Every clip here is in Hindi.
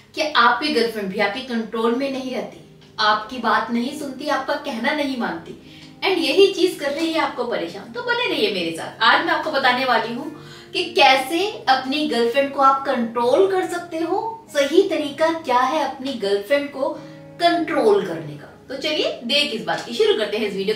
कि आपकी गर्लफ्रेंड भी आपके कंट्रोल में नहीं रहती, आपकी बात नहीं सुनती, आपका कहना नहीं मानती एंड यही चीज कर रही है आपको परेशान। तो बने रहिए मेरे साथ। आज मैं आपको बताने वाली हूँ कि कैसे अपनी गर्लफ्रेंड को आप कंट्रोल कर सकते हो। सही तरीका क्या है अपनी गर्लफ्रेंड को कंट्रोल करने का। तो चलिए देर किस बात की, शुरू करते हैं इस वीडियो।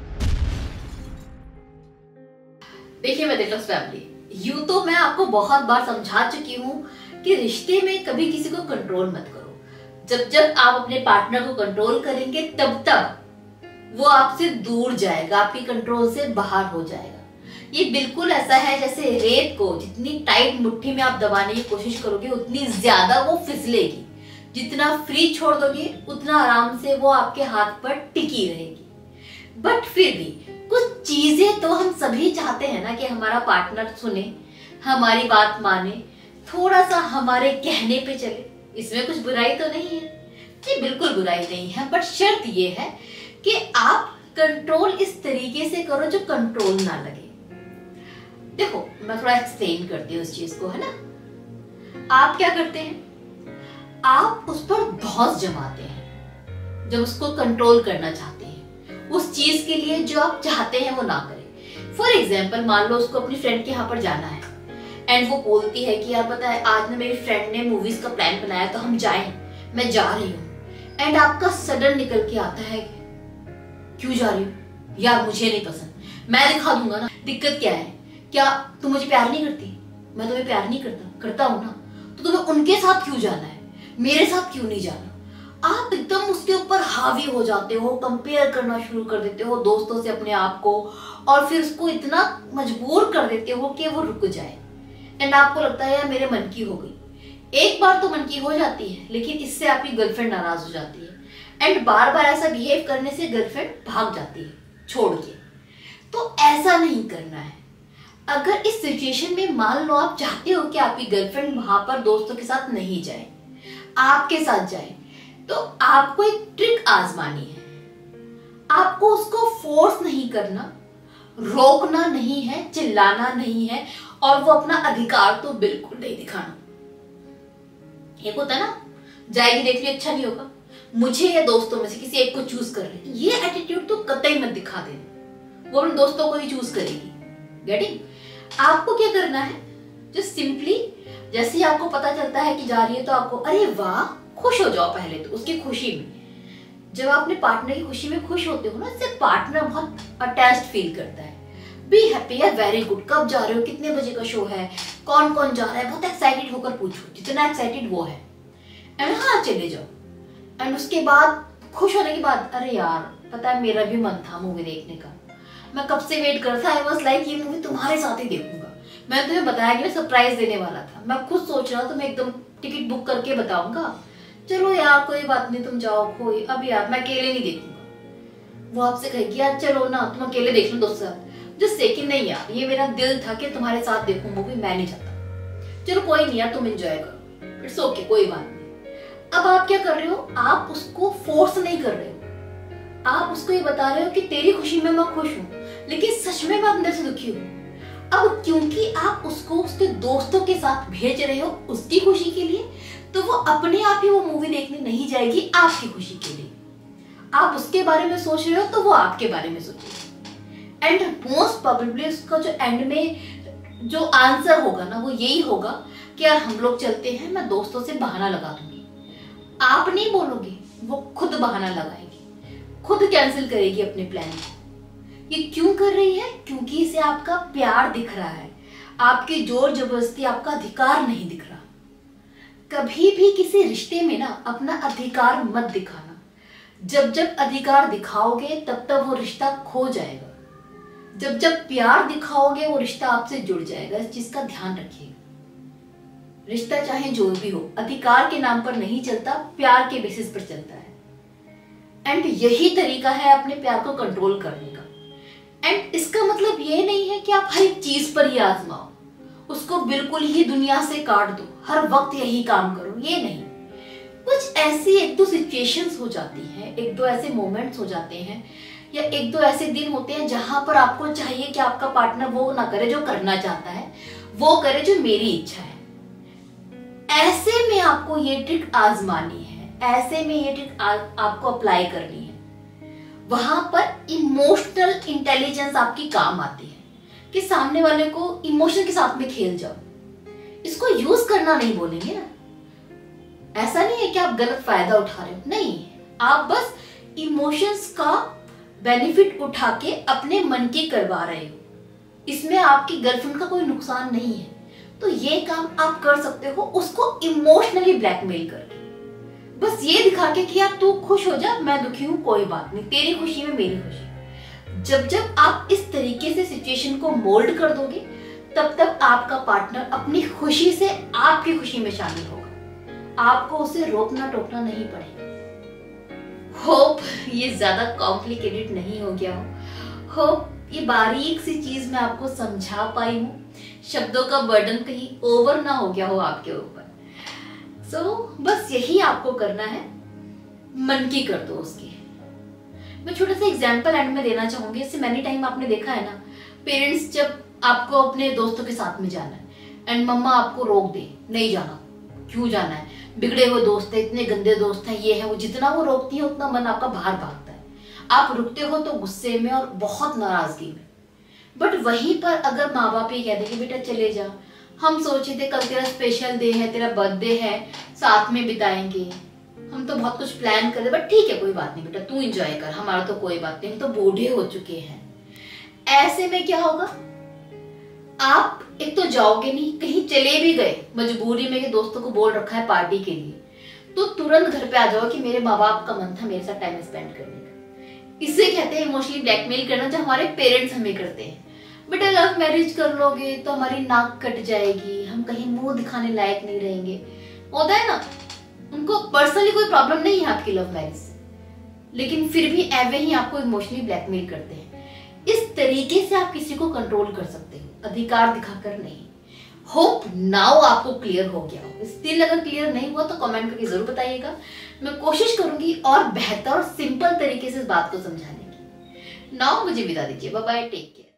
देखिए मैं दिलकश फैमिली, यूं तो मैं आपको बहुत बार समझा चुकी हूँ कि रिश्ते में कभी किसी को कंट्रोल मत करो। जब जब आप अपने पार्टनर को कंट्रोल करेंगे तब तब वो आपसे दूर जाएगा, आपकी कंट्रोल से बाहर हो जाएगा। ये बिल्कुल ऐसा है जैसे रेत को जितनी टाइट मुट्ठी में आप दबाने की कोशिश करोगे उतनी ज्यादा वो फिसलेगी, जितना फ्री छोड़ दोगे उतना आराम से वो आपके हाथ पर टिकी रहेगी। बट फिर भी कुछ चीजें तो हम सभी चाहते हैं ना कि हमारा पार्टनर सुने, हमारी बात माने, थोड़ा सा हमारे कहने पे चले। इसमें कुछ बुराई तो नहीं है जी, बिल्कुल बुराई नहीं है। बट शर्त ये है कि आप कंट्रोल इस तरीके से करो जो कंट्रोल ना लगे। देखो मैं थोड़ा एक्सप्लेन करती हूँ इस चीज को, है ना। आप क्या करते हैं, आप उस पर धौंस जमाते हैं जब उसको कंट्रोल करना चाहते हैं। उस चीज के लिए जो आप चाहते हैं वो ना करें। फॉर एग्जाम्पल मान लो उसको अपनी फ्रेंड के यहाँ पर जाना है एंड वो बोलती है कि यार पता है आज ना मेरी फ्रेंड ने मूवीज का प्लान बनाया तो हम जाएं, मैं जा रही हूँ। एंड आपका सडन निकल के आता है क्यों जा रही हूँ यार, मुझे नहीं पसंद, मैं दिखा दूंगा ना। दिक्कत क्या है, क्या तुम मुझे प्यार नहीं करती? मैं तुम्हें प्यार नहीं करता हूँ ना, तो तुम्हें उनके साथ क्यों जाना है, मेरे साथ क्यों नहीं जाना? आप एकदम उसके ऊपर हावी हो जाते हो, कंपेयर करना शुरू कर देते हो दोस्तों से अपने आप को, और फिर उसको इतना मजबूर कर देते हो कि वो रुक जाए। एंड आपको लगता है यार मेरे मन की हो गई। एक बार तो मन की हो जाती है, लेकिन इससे आपकी गर्लफ्रेंड नाराज हो जाती है एंड बार बार ऐसा बिहेव करने से गर्लफ्रेंड भाग जाती है छोड़ के। तो ऐसा नहीं करना है। अगर इस सिचुएशन में मान लो आप चाहते हो कि आपकी गर्लफ्रेंड वहां पर दोस्तों के साथ नहीं जाए, आपके साथ जाए, तो आपको एक ट्रिक आजमानी है। आपको उसको फोर्स नहीं करना, रोकना नहीं है, चिल्लाना नहीं है, और वो अपना अधिकार तो बिल्कुल नहीं दिखाना। एक होता है ना, जाएगी देख लिया अच्छा नहीं होगा, मुझे या दोस्तों में से किसी एक को चूज कर रही, ये एटीट्यूड तो कतई मत दिखा देना। वो अपने दोस्तों को ही चूज करेगी। गेटिंग? आपको क्या करना है, जो सिंपली जैसे ही आपको पता चलता है कि जा रही है तो आपको अरे वाह खुश हो जाओ पहले तो उसकी खुशी में। जब आप अपने पार्टनर की खुशी में खुश होते हो ना, इससे पार्टनर बहुत अटैच्ड फील करता है। बी हैप्पी यार, वेरी गुड, कब जा रहे हो, कितने बजे का शो है, कौन कौन जा रहा है, बहुत एक्साइटेड होकर पूछो जितना एक्साइटेड वो है। एंड हाँ चले जाओ। एंड उसके बाद खुश होने के बाद अरे यार पता है मेरा भी मन था मूवी देखने का, मैं कब से वेट करता है, बस लाइक ये मूवी तुम्हारे साथ ही देखूंगा। मैं तुम्हें बताया कि मैं सरप्राइज देने वाला था, मैं खुद सोच रहा था मैं एकदम टिकट बुक करके बताऊंगा। चलो यार कोई बात नहीं तुम जाओ, कोई अब यार मैं अकेले नहीं देखूंगा। वो आपसे कहेगी यार चलो ना तुम अकेले देख लो दोस्त साथ, जिससे कि नहीं यार ये मेरा दिल था कि तुम्हारे साथ देखूं मूवी, मैं नहीं चाहता, चलो कोई नहीं यार तुम एंजॉय करो, इट्स ओके कोई बात नहीं। अब आप क्या कर रहे हो, आप उसको फोर्स नहीं कर रहे हो, आप उसको ये बता रहे हो कि तेरी खुशी में मैं खुश हूँ, लेकिन सच में मैं अंदर से दुखी हूँ। अब क्योंकि आप उसको उसके दोस्तों के साथ भेज रहे हो उसकी खुशी के लिए, तो वो अपने आप ही वो मूवी देखने नहीं जाएगी आपकी खुशी के लिए। आप उसके बारे में सोच रहे हो तो वो आपके बारे में सोचेगी। एंड मोस्ट प्रोबेबली उसका जो एंड में जो आंसर होगा ना वो यही होगा कि यार हम लोग चलते हैं, मैं दोस्तों से बहाना लगा दूंगी। आप नहीं बोलोगे, वो खुद बहाना लगाएगी, खुद कैंसिल करेगी अपने प्लान। ये क्यों कर रही है? क्योंकि इसे आपका प्यार दिख रहा है, आपकी जोर जबरदस्ती, आपका अधिकार नहीं दिख रहा। कभी भी किसी रिश्ते में ना अपना अधिकार मत दिखाना। जब जब अधिकार दिखाओगे तब तब वो रिश्ता खो जाएगा। जब जब प्यार दिखाओगे वो रिश्ता आपसे जुड़ जाएगा। इस चीज का ध्यान रखिएगा। रिश्ता चाहे जो भी हो अधिकार के नाम पर नहीं चलता, प्यार के बेसिस पर चलता है। एंड यही तरीका है अपने प्यार को कंट्रोल करने का। एंड इसका मतलब ये नहीं है कि आप हर एक चीज पर ही आजमाओ, उसको बिल्कुल ही दुनिया से काट दो, हर वक्त यही काम करो, ये नहीं। कुछ ऐसी एक दो सिचुएशंस हो जाती हैं, एक दो ऐसे मोमेंट्स हो जाते हैं, या एक दो ऐसे दिन होते हैं जहां पर आपको चाहिए कि आपका पार्टनर वो ना करे जो करना चाहता है, वो करे जो मेरी इच्छा है। ऐसे में आपको ये ट्रिक आजमानी है, ऐसे में ये ट्रिक आपको अप्लाई करनी है। वहां पर इमोशनल इंटेलिजेंस आपकी काम आती है कि सामने वाले को इमोशन के साथ में खेल जाओ। इसको यूज करना नहीं बोलेंगे ना, ऐसा नहीं है कि आप गलत फायदा उठा रहे हो, नहीं, आप बस इमोशंस का बेनिफिट उठा के अपने मन की करवा रहे हो। इसमें आपकी गर्लफ्रेंड का कोई नुकसान नहीं है। तो ये काम आप कर सकते हो, उसको इमोशनली ब्लैकमेल करके, बस ये दिखा के कि यार तू खुश हो जा, मैं दुखी हूं, कोई बात नहीं, तेरी खुशी में मेरी खुशी। जब जब आप इस तरीके से सिचुएशन को मोल्ड कर दोगे, तब तक आपका पार्टनर अपनी खुशी से आपकी खुशी में शामिल होगा। आपको उसे रोकना टोकना नहीं पड़ेगा। होप ये ज्यादा कॉम्प्लिकेटेड नहीं हो गया हो। होप ये बारीक सी चीज मैं आपको समझा पाई हूँ, शब्दों का बर्डन कहीं ओवर ना हो गया हो आपके ऊपर। सो बस यही आपको करना है, मन की कर दो उसकी। मैं छोटा सा एग्जांपल एंड में देना चाहूंगी। इससे मैनी टाइम आपने देखा है ना, पेरेंट्स जब आपको अपने दोस्तों के साथ में जाना है एंड मम्मा आपको रोक दे, नहीं जाना, क्यों जाना है, बिगड़े हुए दोस्त है, इतने गंदे दोस्त हैं, ये है वो, जितना वो रोकती है उतना मन आपका बाहर भागता है। आप रुकते हो तो गुस्से में और बहुत नाराजगी में। बट वहीं पर अगर माँ बाप ये कह देंगे बेटा चले जा, हम सोचे थे कल तेरा स्पेशल डे है, तेरा बर्थडे है, साथ में बिताएंगे, हम तो बहुत कुछ प्लान कर रहे, बट ठीक है कोई बात नहीं बेटा, तू एंजॉय कर, हमारा तो कोई बात नहीं, हम तो बूढ़े हो चुके हैं। ऐसे में क्या होगा, आप एक तो जाओगे नहीं, कहीं चले भी गए मजबूरी में कि दोस्तों को बोल रखा है पार्टी के लिए, तो तुरंत घर पे आ जाओ कि मेरे माँ बाप का मन था मेरे साथ टाइम स्पेंड करने का। इसे कहते हैं इमोशनली ब्लैकमेल करना, जो हमारे पेरेंट्स हमें करते हैं। बेटा लव मैरिज कर लोगे तो हमारी नाक कट जाएगी, हम कहीं मुंह दिखाने लायक नहीं रहेंगे। होता है ना, उनको पर्सनली कोई प्रॉब्लम नहीं है आपकी लव मैरिज से, लेकिन फिर भी एवे ही आपको इमोशनली ब्लैकमेल करते हैं। इस तरीके से आप किसी को कंट्रोल कर सकते हो, अधिकार दिखाकर नहीं। होप नाउ आपको क्लियर हो गया हो। स्टिल अगर क्लियर नहीं हुआ तो कमेंट करके जरूर बताइएगा, मैं कोशिश करूंगी और बेहतर और सिंपल तरीके से इस बात को समझाने की। नाउ मुझे विदा दीजिए, बाय बाय, टेक केयर।